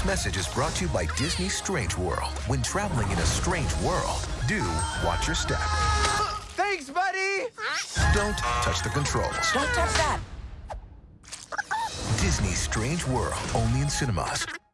message is brought to you by Disney's Strange World. When traveling in a strange world, do watch your step. Thanks, buddy! Don't touch the controls. Don't touch that. Disney's Strange World, only in cinemas.